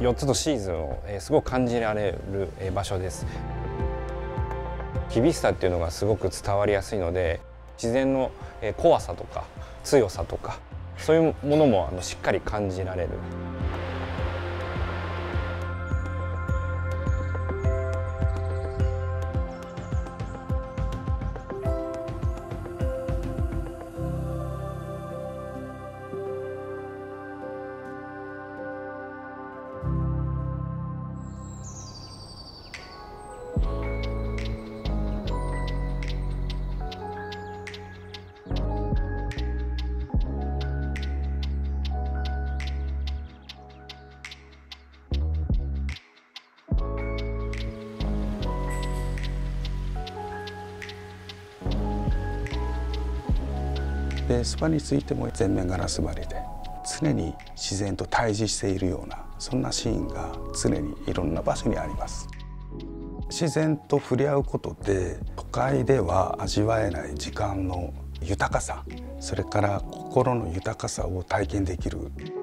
4つのシーズンをすごく感じられる場所です。厳しさっていうのがすごく伝わりやすいので、自然の怖さとか強さとかそういうものもしっかり感じられる。 スパについても全面ガラス張りで常に自然と対峙しているようなそんなシーンが常にいろんな場所にあります。自然と触れ合うことで都会では味わえない時間の豊かさ、それから心の豊かさを体験できる。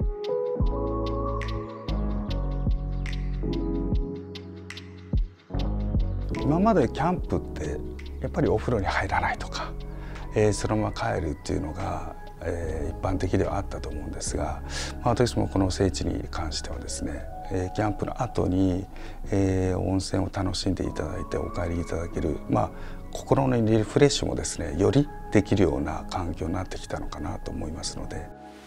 今までキャンプってやっぱりお風呂に入らないとかそのまま帰るっていうのが一般的ではあったと思うんですが、私もこの聖地に関してはですね、キャンプの後に温泉を楽しんでいただいてお帰りいただける、心のリフレッシュもですねよりできるような環境になってきたのかなと思いますので。